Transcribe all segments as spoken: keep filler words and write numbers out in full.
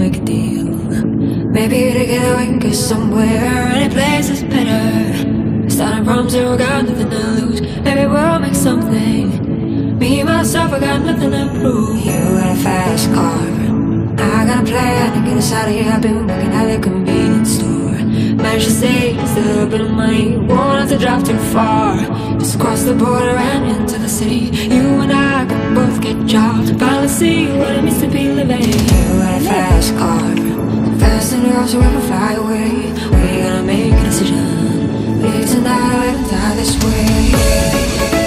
make a deal. Maybe together we can get somewhere. Any place is better. Starting from zero, got nothing to lose. Maybe we'll make something. Me, myself, I got nothing to prove. You got a fast car, I got a plan to get us out of here. I've been working at the convenience store. Managed to save just a little bit of money. Won't have to drive too far. Just across the border and into the city. You and I can both get jobs and finally see what it means to be living. You got a fast car, fast enough so we can fly away. We're gonna make a decision. Live tonight or die this way.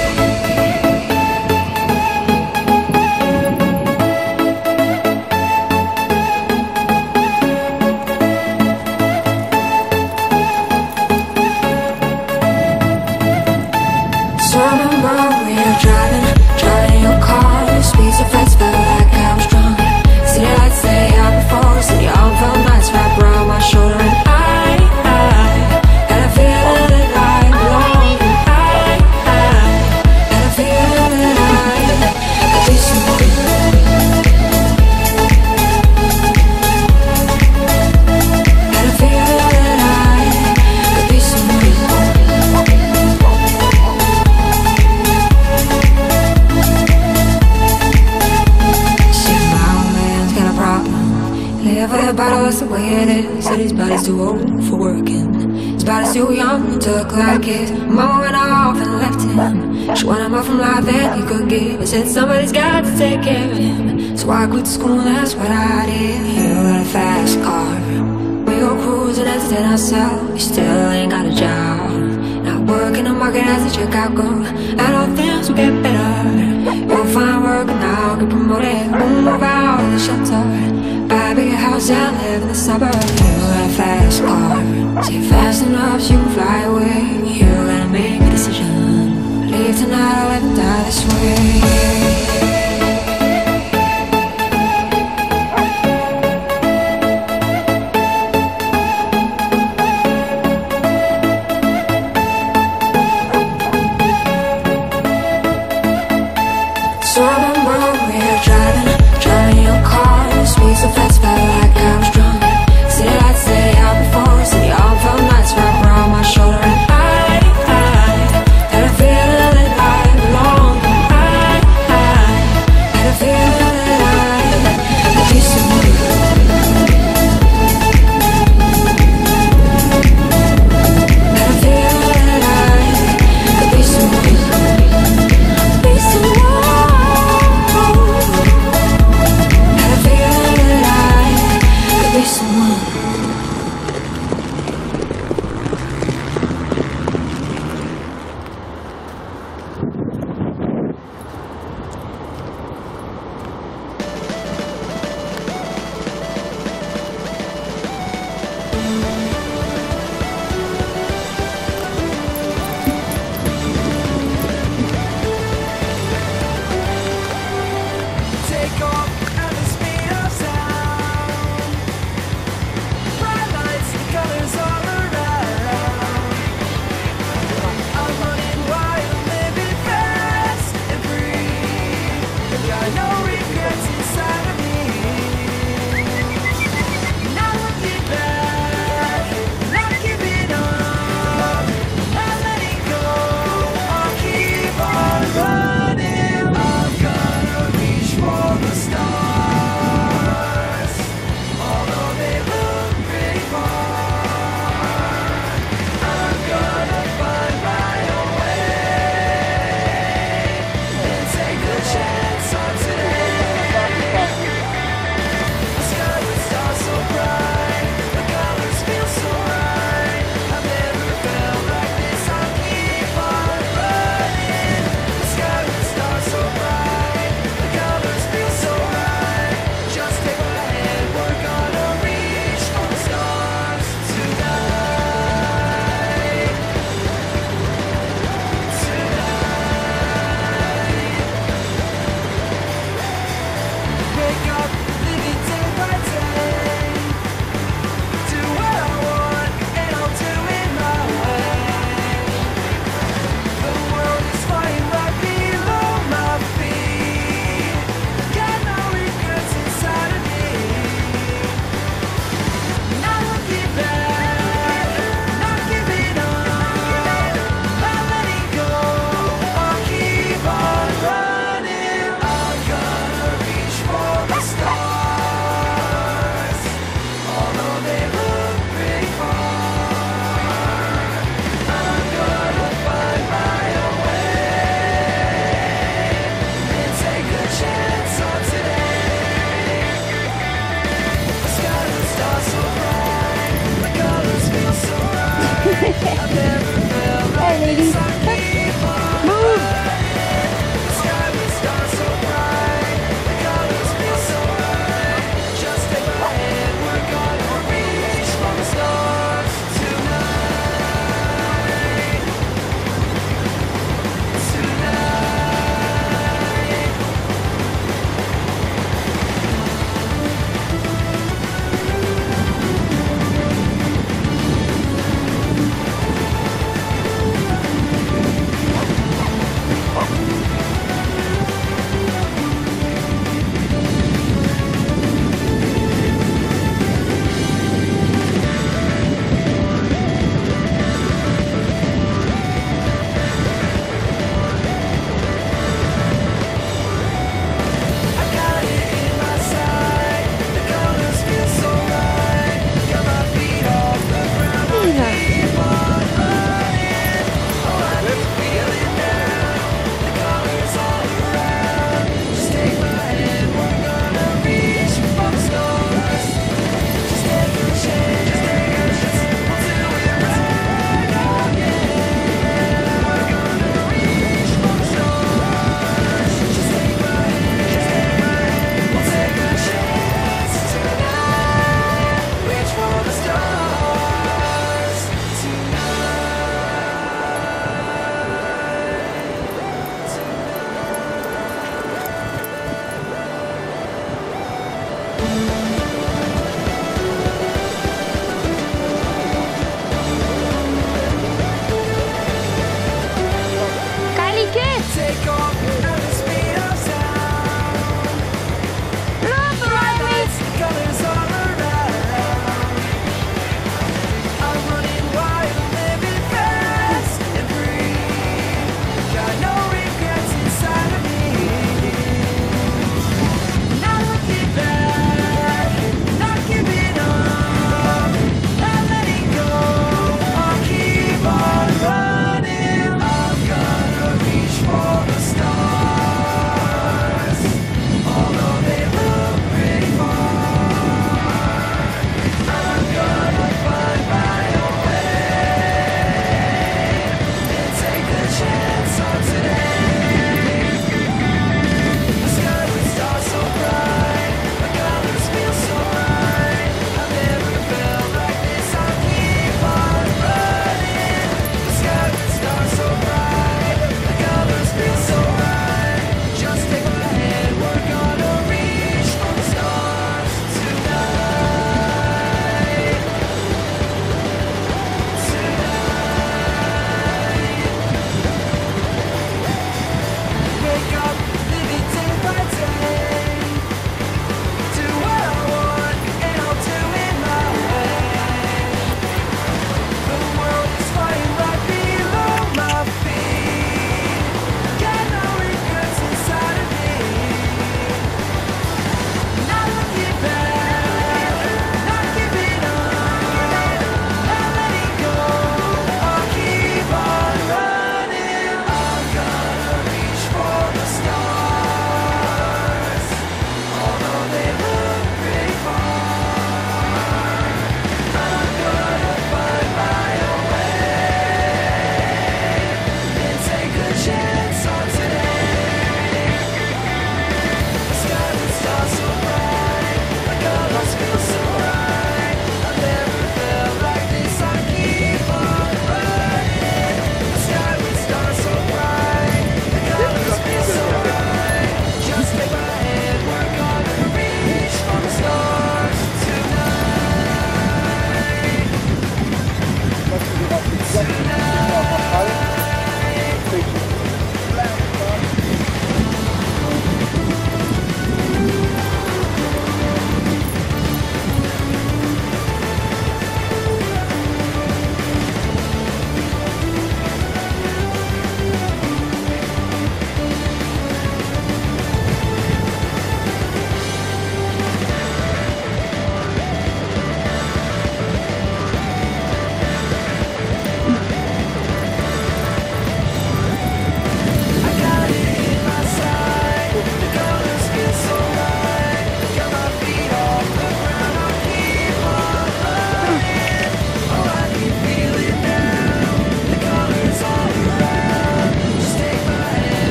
That's the way it is. Said his body's too old for working. His body's too young to look like his. Mama went off and left him. She wanted more from life than he could give. I said somebody's got to take care of him. So I quit school and that's what I did. You got a fast car, we go cruising, entertain ourselves. You still ain't got a job. Not working the market as a checkout girl. And all things will get better. You'll find work and I'll get promoted. We'll move out of the shelter. Buy a bigger house and live in the suburbs. You got a fast car, say fast enough so you can fly away. You gotta make a decision. Leave tonight or live and die this way. So I remember we were driving, driving your car. Speed so fast, felt like I was drunk. City lights lay out before us, and the all felt nights wrapped around my shoulder. And I, I had a feeling that I belonged. I, I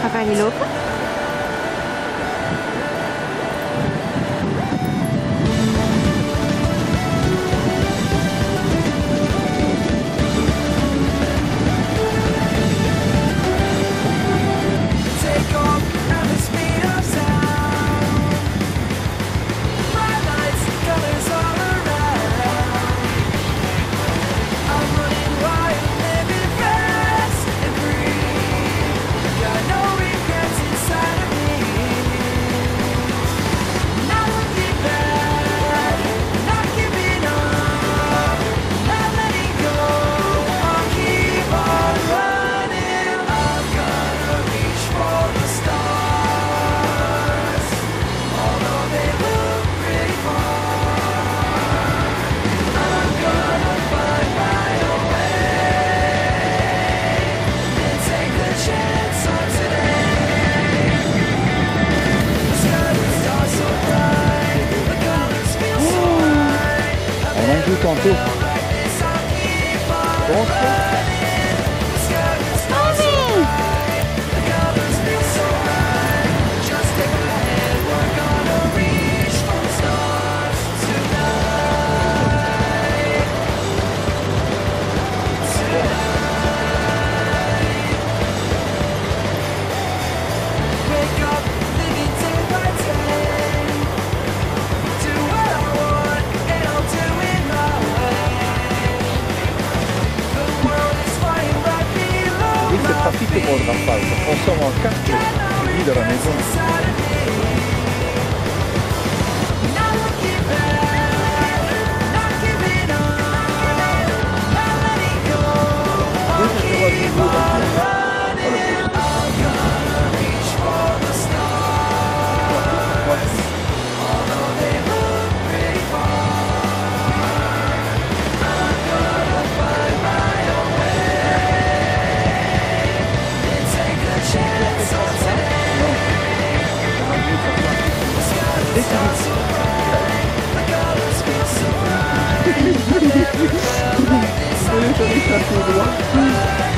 Cavalli loco. Tantôt. Bon, pratique pour le rafale. On sort en quatre, je vis de la maison. Ele também está tudo lá.